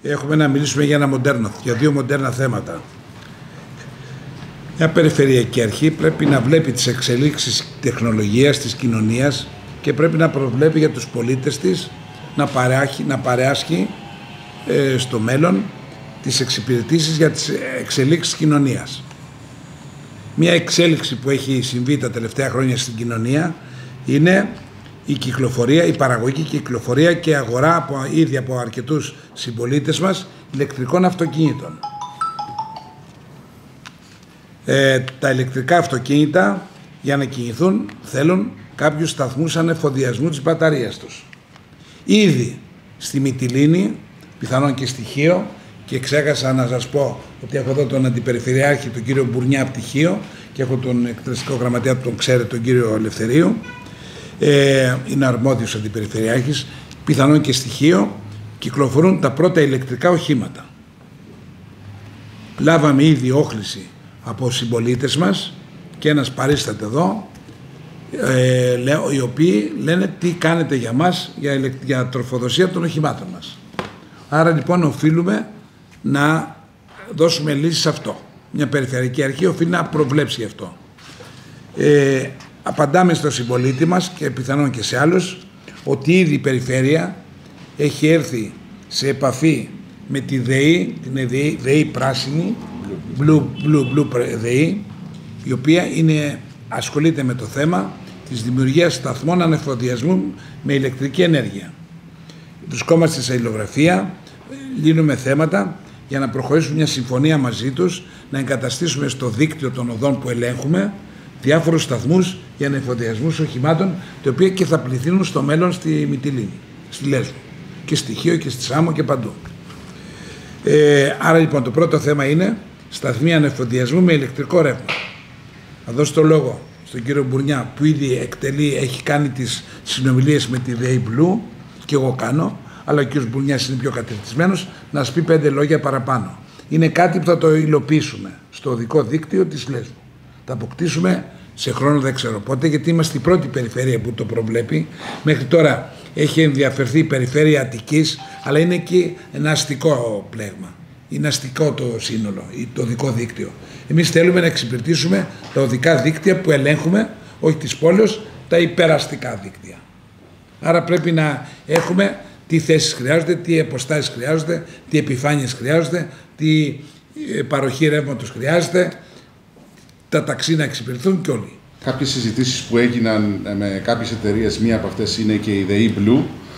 έχουμε να μιλήσουμε για δύο μοντέρνα θέματα. Μια περιφερειακή αρχή πρέπει να βλέπει τις εξελίξεις τεχνολογίας, της κοινωνίας και πρέπει να προβλέπει για τους πολίτες της να παράσχει στο μέλλον τις εξυπηρετήσεις για τις εξελίξεις της κοινωνίας. Μια εξέλιξη που έχει συμβεί τα τελευταία χρόνια στην κοινωνία είναι η κυκλοφορία, η παραγωγή κυκλοφορία και αγορά ήδη από αρκετούς συμπολίτες μας ηλεκτρικών αυτοκινήτων. Τα ηλεκτρικά αυτοκίνητα για να κινηθούν θέλουν κάποιους σταθμούς ανεφοδιασμού της μπαταρίας τους. Ήδη στη Μυτιλήνη, πιθανόν και στη Χίο, και ξέχασα να σας πω ότι έχω εδώ τον Αντιπεριφερειάρχη, τον κύριο Μπουρνιά από τη Χίο, και έχω τον εκτελεστικό γραμματέα που τον ξέρετε, τον κύριο Ελευθερίου, είναι αρμόδιος Αντιπεριφερειάρχης, πιθανόν και στη Χίο, κυκλοφορούν τα πρώτα ηλεκτρικά οχήματα. Λάβαμε ήδη όχληση από συμπολίτες μας και ένας παρίσταται εδώ, οι οποίοι λένε τι κάνετε για μας, για τροφοδοσία των οχημάτων μας. Άρα λοιπόν οφείλουμε να δώσουμε λύσεις σε αυτό. Μια περιφερειακή αρχή οφείλει να προβλέψει γι' αυτό. Απαντάμε στο συμπολίτη μας και πιθανόν και σε άλλους ότι ήδη η περιφέρεια έχει έρθει σε επαφή με τη ΔΕΗ, την ΔΕΗ πράσινη, Blue ΔΕΗ, η οποία ασχολείται με το θέμα της δημιουργίας σταθμών ανεφοδιασμού με ηλεκτρική ενέργεια. Βρισκόμαστε σε αλληλογραφία, λύνουμε θέματα για να προχωρήσουμε μια συμφωνία μαζί τους, να εγκαταστήσουμε στο δίκτυο των οδών που ελέγχουμε διάφορους σταθμούς για ανεφοδιασμούς οχημάτων, τα οποία και θα πληθύνουν στο μέλλον στη Μυτιλήνη, στη Λέσβο και στη Χίο και στη Σάμο και παντού. Άρα λοιπόν το πρώτο θέμα είναι σταθμοί ανεφοδιασμού με ηλεκτρικό ρεύμα. Θα δώσω το λόγο στον κύριο Μπουρνιά που ήδη έχει κάνει τις συνομιλίες με τη ΔΕΗ Blue και εγώ κάνω, αλλά ο κύριος Μπουρνιάς είναι πιο κατευθυνμένος, να σας πει 5 λόγια παραπάνω. Είναι κάτι που θα το υλοποιήσουμε στο οδικό δίκτυο της Λέσβου. Θα αποκτήσουμε σε χρόνο δεν ξέρω πότε, γιατί είμαστε η πρώτη περιφέρεια που το προβλέπει. Μέχρι τώρα έχει ενδιαφερθεί η περιφέρεια Αττικής, αλλά είναι και ένα αστικό πλέγμα. Είναι αστικό το σύνολο, το οδικό δίκτυο. Εμείς θέλουμε να εξυπηρετήσουμε τα οδικά δίκτυα που ελέγχουμε, όχι της πόλης, τα υπεραστικά δίκτυα. Άρα πρέπει να έχουμε τι θέσεις χρειάζονται, τι αποστάσεις χρειάζονται, τι επιφάνειες χρειάζονται, τι παροχή ρεύματος χρειάζεται, τα ταξί να εξυπηρετούν και όλοι. Κάποιες συζητήσεις που έγιναν με κάποιες εταιρείες, μία από αυτές είναι και η ΔΕΗ Blue,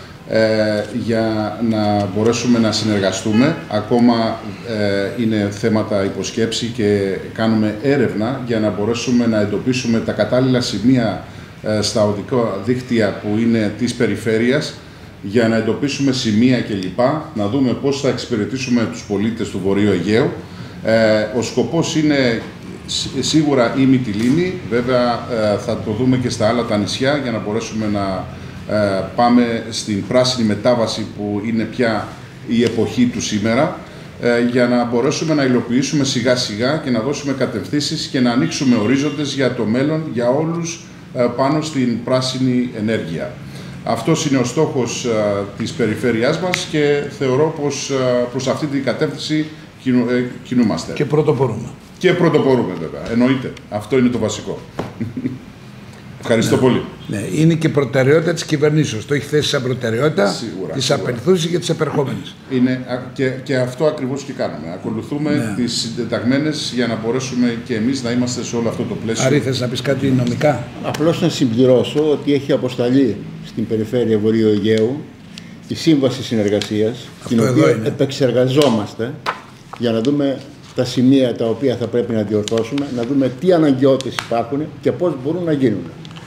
για να μπορέσουμε να συνεργαστούμε. Ακόμα είναι θέματα υποσκέψη και κάνουμε έρευνα για να μπορέσουμε να εντοπίσουμε τα κατάλληλα σημεία στα οδικά δίκτυα που είναι της περιφέρειας, για να εντοπίσουμε σημεία κλπ, να δούμε πώς θα εξυπηρετήσουμε τους πολίτες του Βορείου Αιγαίου. Ο σκοπός είναι σίγουρα η Μυτιλήνη, βέβαια θα το δούμε και στα άλλα τα νησιά για να μπορέσουμε να πάμε στην πράσινη μετάβαση που είναι πια η εποχή του σήμερα, για να μπορέσουμε να υλοποιήσουμε σιγά σιγά και να δώσουμε κατευθύνσεις και να ανοίξουμε ορίζοντες για το μέλλον για όλους πάνω στην πράσινη ενέργεια. Αυτός είναι ο στόχος της περιφέρειάς μας και θεωρώ πως προς αυτή την κατεύθυνση κινούμαστε. Και πρωτοπορούμε. Και πρωτοπορούμε βέβαια, εννοείται. Αυτό είναι το βασικό. Ευχαριστώ πολύ. Ναι, είναι και προτεραιότητα της κυβερνήσεως. Το έχει θέσει σαν προτεραιότητα της απελθούσης και της επερχόμενης. Είναι, και αυτό ακριβώς και κάνουμε. Ακολουθούμε τις συντεταγμένες για να μπορέσουμε και εμείς να είμαστε σε όλο αυτό το πλαίσιο. Άρη, θες να πεις κάτι νομικά? Απλώς να συμπληρώσω ότι έχει αποσταλεί στην περιφέρεια Βορείου Αιγαίου η σύμβαση συνεργασίας, την οποία επεξεργαζόμαστε για να δούμε τα σημεία τα οποία θα πρέπει να διορθώσουμε, να δούμε τι αναγκαιότητες υπάρχουν και πώς μπορούν να γίνουν.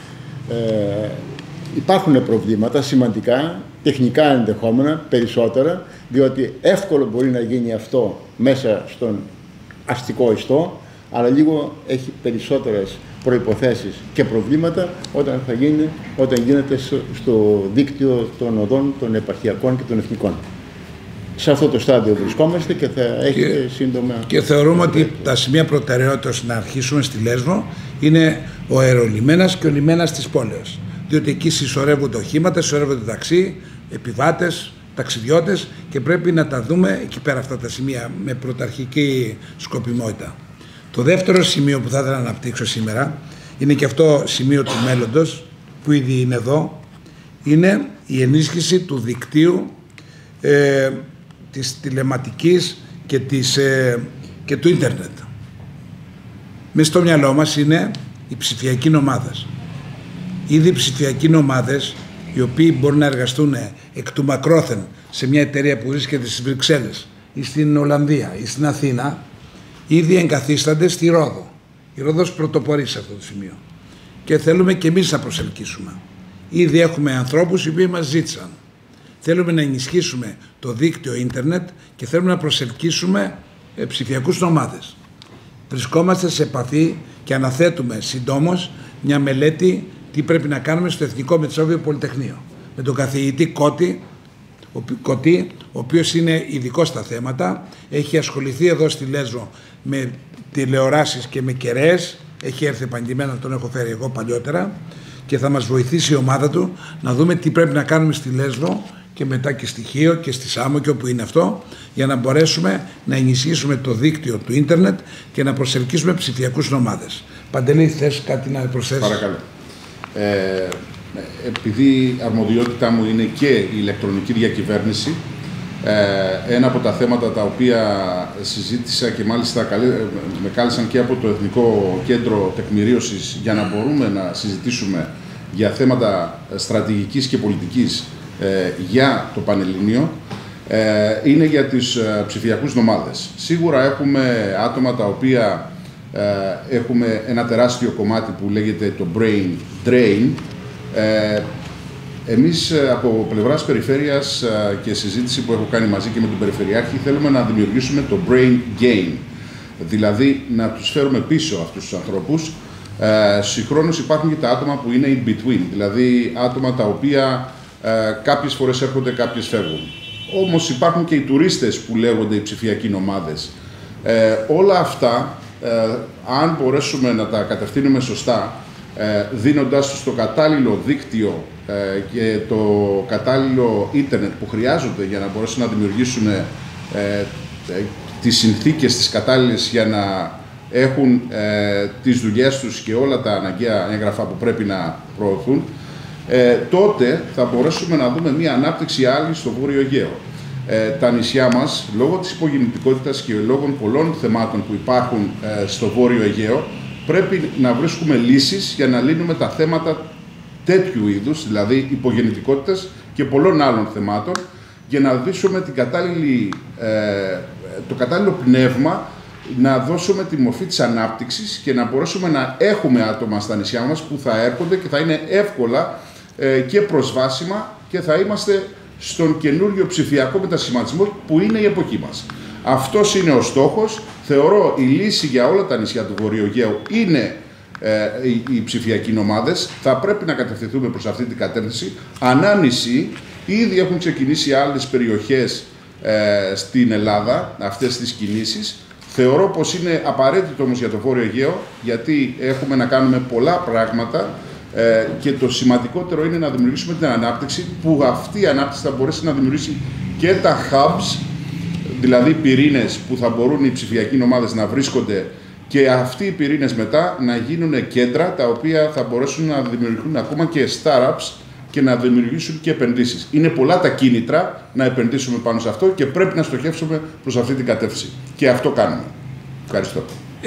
Υπάρχουν προβλήματα σημαντικά, τεχνικά ενδεχόμενα, περισσότερα, διότι εύκολο μπορεί να γίνει αυτό μέσα στον αστικό ιστό, αλλά λίγο έχει περισσότερες προϋποθέσεις και προβλήματα όταν γίνεται στο δίκτυο των οδών των επαρχιακών και των εθνικών. Σε αυτό το στάδιο βρισκόμαστε και θα έχετε σύντομα... Και θεωρούμε ότι τα σημεία προτεραιότητας να αρχίσουμε στη Λέσβο είναι ο αερολιμένας και ο λιμένας της πόλεως. Διότι εκεί συσσωρεύονται οχήματα, συσσωρεύονται ταξί, επιβάτες, ταξιδιώτες και πρέπει να τα δούμε εκεί πέρα αυτά τα σημεία με πρωταρχική σκοπιμότητα. Το δεύτερο σημείο που θα ήθελα να αναπτύξω σήμερα είναι και αυτό σημείο του μέλλοντος που ήδη είναι εδώ, είναι η ενίσχυση του δικτύου της τηλεματικής και του ίντερνετ. Μέσα στο μυαλό μας είναι οι ψηφιακοί νομάδες. Ήδη οι ψηφιακοί νομάδες, οι οποίοι μπορούν να εργαστούν εκ του μακρόθεν σε μια εταιρεία που βρίσκεται στις Βρυξέλλες ή στην Ολλανδία ή στην Αθήνα, ήδη εγκαθίστανται στη Ρόδο. Η Ρόδος πρωτοπορεί σε αυτό το σημείο. Και θέλουμε και εμείς να προσελκύσουμε. Ήδη έχουμε ανθρώπους οι οποίοι μας ζήτησαν. Θέλουμε να ενισχύσουμε το δίκτυο ίντερνετ και θέλουμε να προσελκύσουμε ψηφιακούς νομάδες. Βρισκόμαστε σε επαφή και αναθέτουμε συντόμως μια μελέτη τι πρέπει να κάνουμε στο Εθνικό Μετσόβιο Πολυτεχνείο. Με τον καθηγητή Κωτή, ο οποίος είναι ειδικός στα θέματα, έχει ασχοληθεί εδώ στη Λέσβο με τηλεοράσεις και με κεραίες, έχει έρθει επανειλημμένα, τον έχω φέρει εγώ παλιότερα και θα μας βοηθήσει η ομάδα του να δούμε τι πρέπει να κάνουμε στη Λέσβο και μετά και στη Χίο και στη Σάμο και όπου είναι αυτό, για να μπορέσουμε να ενισχύσουμε το δίκτυο του ίντερνετ και να προσελκύσουμε ψηφιακούς νομάδες. Παντελή, θες κάτι να προσθέσεις? Παρακαλώ. Επειδή η αρμοδιότητά μου είναι και η ηλεκτρονική διακυβέρνηση, ένα από τα θέματα τα οποία συζήτησα και μάλιστα με κάλεσαν και από το Εθνικό Κέντρο Τεκμηρίωσης για να μπορούμε να συζητήσουμε για θέματα στρατηγικής και πολιτικής για το Πανελλήνιο, είναι για τις ψηφιακούς νομάδες. Σίγουρα έχουμε άτομα τα οποία έχουμε ένα τεράστιο κομμάτι που λέγεται το brain drain. Εμείς από πλευράς περιφέρειας και συζήτηση που έχω κάνει μαζί και με τον Περιφερειάρχη θέλουμε να δημιουργήσουμε το brain gain, δηλαδή να τους φέρουμε πίσω αυτούς τους ανθρώπους. Συγχρόνως υπάρχουν και τα άτομα που είναι in between, δηλαδή άτομα τα οποία κάποιες φορές έρχονται, κάποιες φεύγουν. Όμως υπάρχουν και οι τουρίστες που λέγονται οι ψηφιακοί νομάδες. Όλα αυτά, αν μπορέσουμε να τα κατευθύνουμε σωστά, δίνοντάς τους το κατάλληλο δίκτυο και το κατάλληλο ίντερνετ που χρειάζονται για να μπορέσουν να δημιουργήσουν τις συνθήκες τις κατάλληλες για να έχουν τις δουλειές τους και όλα τα αναγκαία έγγραφα που πρέπει να προωθούν, τότε θα μπορέσουμε να δούμε μια ανάπτυξη άλλη στο Βόρειο Αιγαίο. Τα νησιά μας, λόγω της υπογεννητικότητας και λόγω πολλών θεμάτων που υπάρχουν στο Βόρειο Αιγαίο, πρέπει να βρίσκουμε λύσεις για να λύνουμε τα θέματα τέτοιου είδους, δηλαδή υπογεννητικότητας και πολλών άλλων θεμάτων, για να δώσουμε το κατάλληλο πνεύμα, να δώσουμε τη μορφή της ανάπτυξης και να μπορέσουμε να έχουμε άτομα στα νησιά μας που θα έρχονται και θα είναι εύκολα και προσβάσιμα και θα είμαστε στον καινούριο ψηφιακό μετασχηματισμό που είναι η εποχή μας. Αυτός είναι ο στόχος. Θεωρώ η λύση για όλα τα νησιά του Βορείου Αιγαίου είναι οι ψηφιακοί νομάδες. Θα πρέπει να κατευθυνθούμε προς αυτή την κατεύθυνση. Ανάμνηση, ήδη έχουν ξεκινήσει άλλες περιοχές στην Ελλάδα αυτές τις κινήσεις. Θεωρώ πως είναι απαραίτητο όμως για το Βόρειο Αιγαίο, γιατί έχουμε να κάνουμε πολλά πράγματα και το σημαντικότερο είναι να δημιουργήσουμε την ανάπτυξη, που αυτή η ανάπτυξη θα μπορέσει να δημιουργήσει και τα hubs, δηλαδή πυρήνες που θα μπορούν οι ψηφιακοί ομάδες να βρίσκονται και αυτοί οι πυρήνες μετά να γίνουν κέντρα τα οποία θα μπορέσουν να δημιουργηθούν ακόμα και startups και να δημιουργήσουν και επενδύσεις. Είναι πολλά τα κίνητρα να επενδύσουμε πάνω σε αυτό και πρέπει να στοχεύσουμε προς αυτή την κατεύθυνση. Και αυτό κάνουμε. Ευχαριστώ.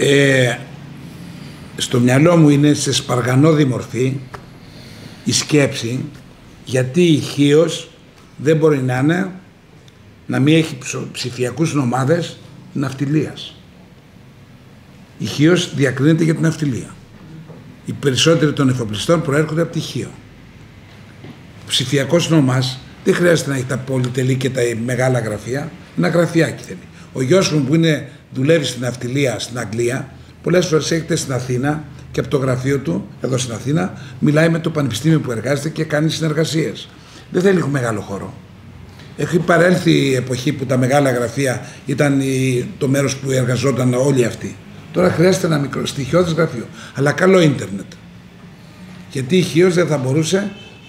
Στο μυαλό μου είναι σε σπαργανώδη μορφή η σκέψη γιατί η Χίος δεν μπορεί να είναι να μην έχει ψηφιακούς νομάδες ναυτιλίας. Η Χίος διακρίνεται για την ναυτιλία. Οι περισσότεροι των εφοπλιστών προέρχονται από τη Χίο. Ο ψηφιακός νομάς δεν χρειάζεται να έχει τα πολυτελή και τα μεγάλα γραφεία, ένα γραφιάκι θέλει. Ο γιος μου που δουλεύει στην ναυτιλία στην Αγγλία, πολλές φορές έρχεται στην Αθήνα και από το γραφείο του, εδώ στην Αθήνα, μιλάει με το πανεπιστήμιο που εργάζεται και κάνει συνεργασίες. Δεν θέλει μεγάλο χώρο. Έχει παρέλθει η εποχή που τα μεγάλα γραφεία ήταν το μέρος που εργαζόταν όλοι αυτοί. Τώρα χρειάζεται ένα μικρό στοιχειώδες γραφείο, αλλά καλό ίντερνετ. Γιατί η Χίος δεν θα μπορούσε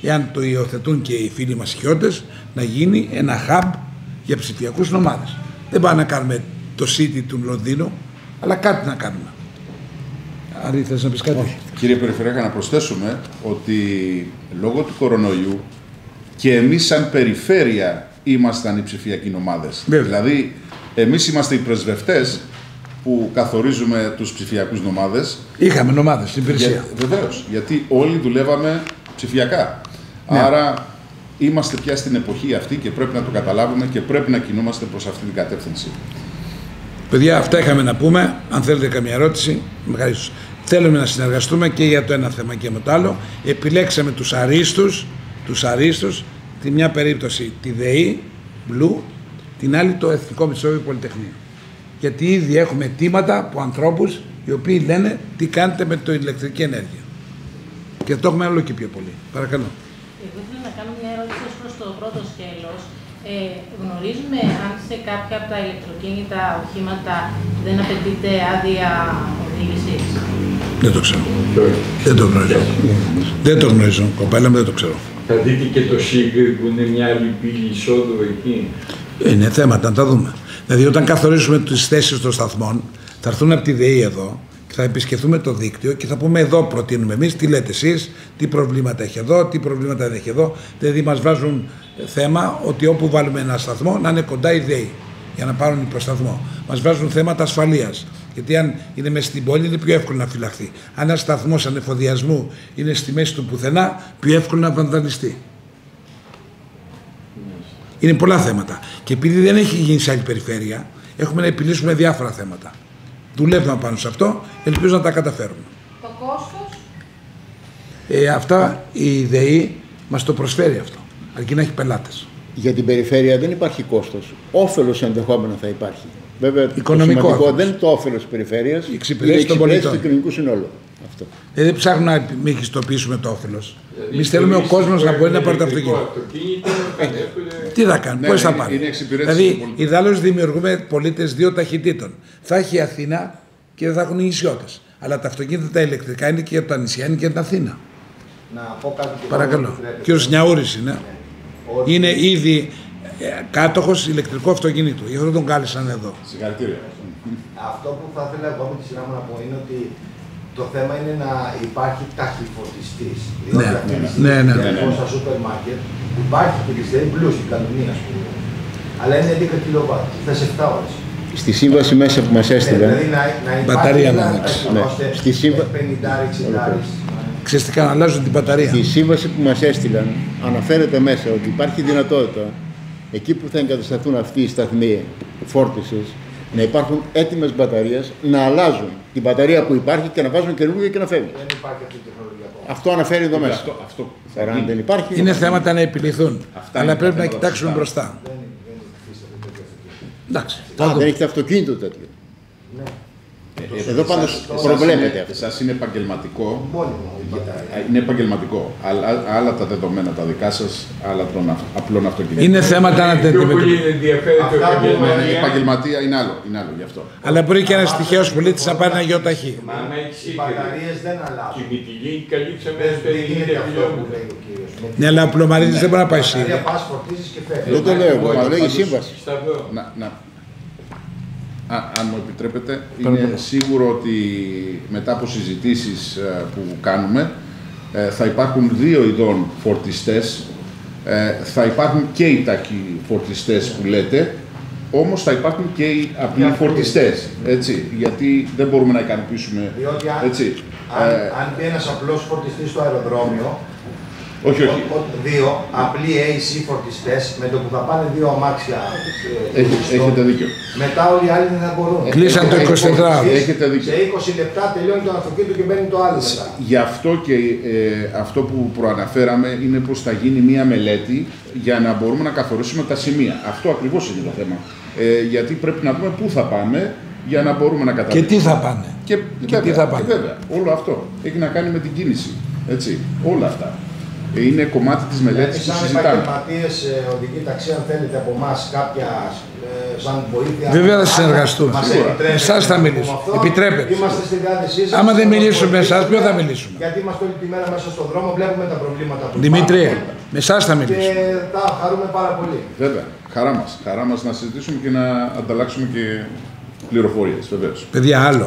εάν το υιοθετούν και οι φίλοι μας χιώτες, να γίνει ένα hub για ψηφιακούς νομάδες. Δεν πάμε να κάνουμε το City του Λονδίνου, αλλά κάτι να κάνουμε. Άρη, θες να πεις κάτι? Όχι. Κύριε Περιφερειάρχα, να προσθέσουμε ότι λόγω του κορονοϊού και εμείς σαν περιφέρεια ήμασταν οι ψηφιακοί νομάδες. Δηλαδή, εμείς είμαστε οι πρεσβευτές που καθορίζουμε τους ψηφιακούς νομάδες. Είχαμε νομάδες στην υπηρεσία. Βεβαίως, γιατί όλοι δουλεύαμε ψηφιακά. Ναι. Άρα είμαστε πια στην εποχή αυτή και πρέπει να το καταλάβουμε και πρέπει να κινούμαστε προς αυτή την κατεύθυνση. Παιδιά, αυτά είχαμε να πούμε. Αν θέλετε καμία ερώτηση, ευχαριστώ. Θέλουμε να συνεργαστούμε και για το ένα θέμα και με το άλλο. Επιλέξαμε τους αρίστους, τη μια περίπτωση τη ΔΕΗ, Blue, την άλλη το Εθνικό Μεσόγειο Πολυτεχνείο. Γιατί ήδη έχουμε αιτήματα από ανθρώπους οι οποίοι λένε τι κάνετε με την ηλεκτρική ενέργεια. Και το έχουμε όλο και πιο πολύ. Παρακαλώ. Εγώ ήθελα να κάνω μια ερώτηση προς το πρώτο σκέλος. Γνωρίζουμε αν σε κάποια από τα ηλεκτροκίνητα οχήματα δεν απαιτείται άδεια οδήγησης? Δεν το ξέρω. Δεν το γνωρίζω. Δεν το γνωρίζω, κοπέλα μου, δεν το ξέρω. Θα δείτε και το Σίγκρ που είναι μια άλλη πύλη εισόδου εκεί. Είναι θέματα, να τα δούμε. Δηλαδή, όταν καθορίσουμε τις θέσεις των σταθμών, θα έρθουν από τη ΔΕΗ εδώ και θα επισκεφθούμε το δίκτυο και θα πούμε εδώ προτείνουμε εμείς, τι λέτε εσείς, τι προβλήματα έχει εδώ, τι προβλήματα δεν έχει εδώ. Δηλαδή, μας βάζουν θέμα ότι όπου βάλουμε ένα σταθμό να είναι κοντά η ΔΕΗ για να πάρουν υποσταθμό. Μας βάζουν θέματα ασφαλείας. Γιατί αν είναι μέσα στην πόλη είναι πιο εύκολο να φυλαχθεί. Αν ένα σταθμός ανεφοδιασμού είναι στη μέση του πουθενά, πιο εύκολο να βανδαλιστεί. Είναι πολλά θέματα. Και επειδή δεν έχει γίνει σε άλλη περιφέρεια, έχουμε να επιλύσουμε διάφορα θέματα. Δουλεύουμε πάνω σε αυτό, ελπίζω να τα καταφέρουμε. Το κόστος? Αυτά η ΔΕΗ μας το προσφέρει αυτό, αρκεί να έχει πελάτες. Για την περιφέρεια δεν υπάρχει κόστος. Όφελος ενδεχόμενα θα υπάρχει. Βέβαια, οικονομικό το σημαντικό δεν είναι το όφελος της περιφέρειας, η εξυπηρέτηση των πολιτών, του κοινωνικού συνόλου. Αυτό. Δεν ψάχνουμε να μεγιστοποιήσουμε το όφελος. Εμείς θέλουμε ο κόσμος να μπορεί να πάρει το αυτοκίνητο. Τι θα κάνουν, πώς θα πάνε? Δηλαδή, ιδάλλως δημιουργούμε πολίτες δύο ταχυτήτων. Θα έχει η Αθήνα και δεν θα έχουν οι νησιώτες. Αλλά τα αυτοκίνητα τα ηλεκτρικά είναι και από τα νησιά, είναι και από την Αθήνα. Να πω κάτι και παρακαλώ. Κύριος Νιαούρης είναι. Είναι ήδη κάτοχος ηλεκτρικού αυτοκίνητου. Γι' αυτό τον κάλεσαν εδώ. Συγχαρητήρια. Αυτό που θα ήθελα εγώ με τη σειρά μου να πω είναι ότι το θέμα είναι να υπάρχει ταχυφορτιστής. Διότι στα σούπερ μάρκετ υπάρχει και τη ΔΕΗ Blue στην Κανονία, ας πούμε. Αλλά είναι 11 κιλοβάτ, θες 7 ώρες. Στη σύμβαση μέσα που μας έστειλαν. Δηλαδή να μπαταρία να υπάρχει στη 50-60. Ξέρεις τι κάνουν, αλλάζουν την μπαταρία. Στη σύμβαση που μας έστειλαν αναφέρεται μέσα ότι υπάρχει δυνατότητα εκεί που θα εγκατασταθούν αυτοί οι σταθμοί φόρτισης να υπάρχουν έτοιμες μπαταρίες, να αλλάζουν την μπαταρία που υπάρχει και να βάζουν καινούργια και να φεύγουν. Δεν υπάρχει αυτή η τεχνολογία. Αυτό αναφέρει εδώ μέσα. Αυτό δεν υπάρχει. Είναι θέματα να επιληθούν. Αλλά πρέπει να κοιτάξουμε μπροστά. Εντάξει. Δεν έχετε αυτοκίνητο τέτοιο. Ναι. Εδώ πάντως προβλέπετε αυτό. Εσάς είναι επαγγελματικό. Είναι επαγγελματικό. Άλλα τα δεδομένα τα δικά σας, άλλα των απλών αυτοκινήτων. Είναι θέματα να τα πολύ ενδιαφέρεται η επαγγελματία είναι άλλο γι' αυτό. Αλλά μπορεί και ένας τυχαίος πολίτης να πάρει ένα γεωταχή. Οι μπαταρίες δεν αλλάζουν. Και Μυτιλίνη καλύψαμε Δεν γίνεται αυτό που λέει ο κύριος. Ναι, αλλά ο πλωμαρίτης δεν μπορεί να πάει Η σίγουρα. μπαταρία πας, φορτίζεις και φεύγεις. Δεν το λέω εγώ, το λέει η σύμβαση. Αν μου επιτρέπετε, είναι σίγουρο ότι μετά από συζητήσεις που κάνουμε θα υπάρχουν δύο ειδών φορτιστές. Θα υπάρχουν και οι ταχυφορτιστές που λέτε, όμως θα υπάρχουν και οι απλοί φορτιστές, έτσι, γιατί δεν μπορούμε να ικανοποιήσουμε. Διότι αν μπει ένας απλός φορτιστής στο αεροδρόμιο, όχι. Δύο απλοί AC φορτιστές με το που θα πάνε δύο αμάξια. Έχετε δίκιο. Μετά όλοι οι άλλοι δεν θα μπορούν. Κλείσαν το 24ωρο. Έχετε δίκιο. Σε 20 λεπτά τελειώνει το αυτοκίνητο και μπαίνει το άλλο μετά. Γι' αυτό και αυτό που προαναφέραμε είναι πως θα γίνει μία μελέτη για να μπορούμε να καθορίσουμε τα σημεία. Αυτό ακριβώς είναι το θέμα. Γιατί πρέπει να δούμε πού θα πάμε για να μπορούμε να καταλήξουμε. Και τι θα πάνε. Και τι θα πάνε. Βέβαια, όλο αυτό έχει να κάνει με την κίνηση. Έτσι, όλα αυτά. Είναι κομμάτι της μελέτης που συζητάμε. Σαν επαγγελματίες οδηγοί ταξί, αν θέλετε από εμάς κάποια σαν βοήθεια. Βέβαια θα συνεργαστούμε. Εσάς θα μιλήσουμε. Επιτρέπετε. Είμαστε στη διάθεσή σας. Άμα δεν μιλήσουμε με εσάς, ποιο θα μιλήσουμε? Γιατί είμαστε όλη τη μέρα μέσα στον δρόμο, βλέπουμε τα προβλήματα που Δημήτρη, με εσάς θα μιλήσουμε. Και τα χαρούμε πάρα πολύ. Βέβαια. Χαρά μας να συζητήσουμε και να ανταλλάξουμε και πληροφορίες, βεβαίως. Παιδιά, άλλο.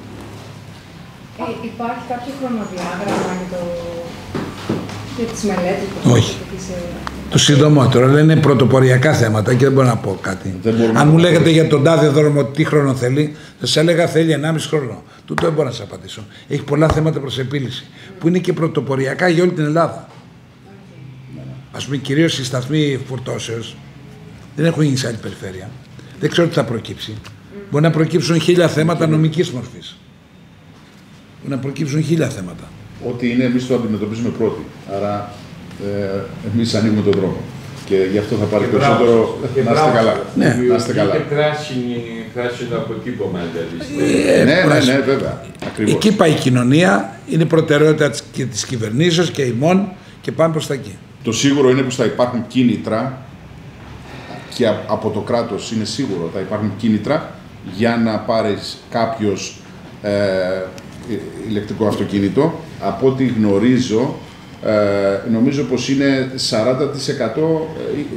Υπάρχει κάποιο χρονοδιάγραμμα για τις μελέτες που Όχι. Το συντομότερο, αλλά είναι πρωτοποριακά θέματα και δεν μπορώ να πω κάτι. Αν μου λέγατε για τον τάδε δρόμο τι χρόνο θέλει, θα σας έλεγα θέλει 1,5 χρόνο. Τούτο δεν μπορώ να σας απαντήσω. Έχει πολλά θέματα προς επίλυση, που είναι και πρωτοποριακά για όλη την Ελλάδα. Ας πούμε, κυρίως οι σταθμοί φορτώσεως δεν έχουν γίνει σε άλλη περιφέρεια. Δεν ξέρω τι θα προκύψει. Μπορεί να προκύψουν 1000 θέματα νομικής μορφής. Μπορεί να προκύψουν 1000 θέματα. Ό,τι είναι, εμείς το αντιμετωπίζουμε πρώτοι. Άρα, εμείς ανοίγουμε τον δρόμο. Και γι' αυτό θα πάρει περισσότερο. Να είστε καλά. Ναι. Να είστε καλά. Είναι πράσινο αποτύπωμα, Ναι, βέβαια. Ακριβώς. Εκεί πάει η κοινωνία, είναι η προτεραιότητα της κυβερνήσεως και ημών και πάμε προς τα εκεί. Το σίγουρο είναι πως θα υπάρχουν κίνητρα και από το κράτος είναι σίγουρο θα υπάρχουν κίνητρα για να πάρεις κάποιος ηλεκτρικό αυτοκίνητο. Από ό,τι γνωρίζω, νομίζω πως είναι 40%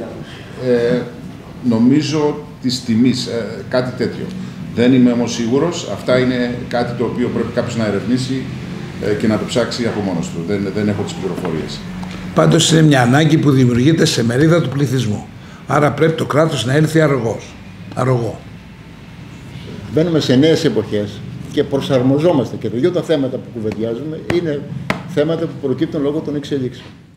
νομίζω της τιμής, κάτι τέτοιο. Δεν είμαι όμως σίγουρος, αυτά είναι κάτι το οποίο πρέπει κάποιος να ερευνήσει και να το ψάξει από μόνος του. Δεν έχω τις πληροφορίες. Πάντως είναι μια ανάγκη που δημιουργείται σε μερίδα του πληθυσμού. Άρα πρέπει το κράτος να έλθει αρρωγό. Μπαίνουμε σε νέες εποχές και προσαρμοζόμαστε και τα δύο τα θέματα που κουβεντιάζουμε είναι θέματα που προκύπτουν λόγω των εξελίξεων.